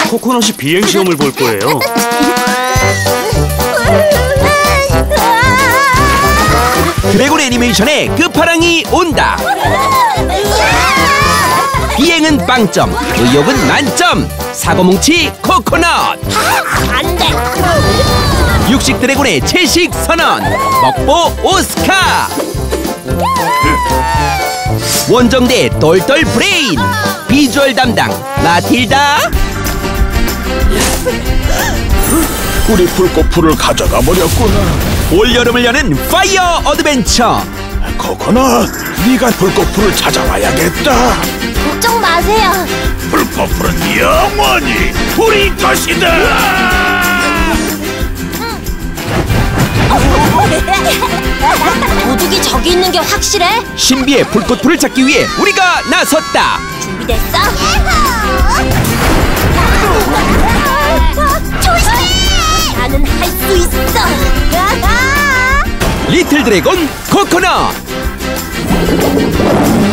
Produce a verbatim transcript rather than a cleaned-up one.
코코넛이 비행시험을 볼 거예요. 드래곤 애니메이션의 끝판왕이 온다. 비행은 빵점, 의욕은 만점. 사고뭉치 코코넛. 안돼. 육식 드래곤의 채식 선언. 먹보 오스카. 원정대 똘똘 브레인. 비주얼 담당 마틸다. 우리 불꽃풀을 가져가 버렸구나. 올여름을 여는 파이어 어드벤처. 코코넛, 네가 불꽃풀을 찾아와야겠다. 걱정 마세요. 불꽃풀은 영원히 우리 것이다. 도둑이 저기 있는 게 확실해? 신비의 불꽃풀을 찾기 위해 우리가 나섰다. 준비됐어? 조심해! 나는 할 수 있어. 리틀 드래곤 코코넛.